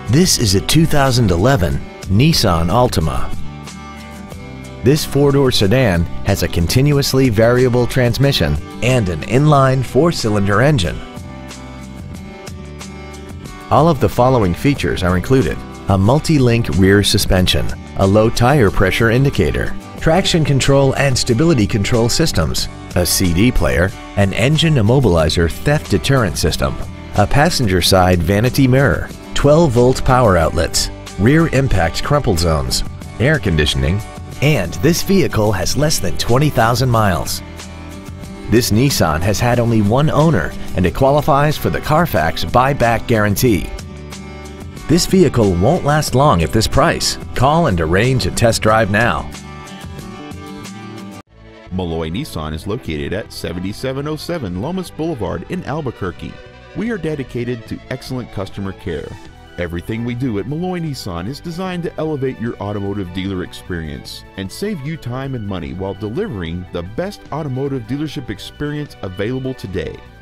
This is a 2011 Nissan Altima. This four-door sedan has a continuously variable transmission and an inline four-cylinder engine. All of the following features are included: a multi-link rear suspension, a low tire pressure indicator, traction control and stability control systems, a CD player, an engine immobilizer theft deterrent system, a passenger side vanity mirror, 12-volt power outlets, rear impact crumple zones, air conditioning, and this vehicle has less than 20,000 miles. This Nissan has had only one owner and it qualifies for the Carfax buyback guarantee. This vehicle won't last long at this price. Call and arrange a test drive now. Malloy Nissan is located at 7707 Lomas Boulevard in Albuquerque. We are dedicated to excellent customer care. Everything we do at Malloy Nissan is designed to elevate your automotive dealer experience and save you time and money while delivering the best automotive dealership experience available today.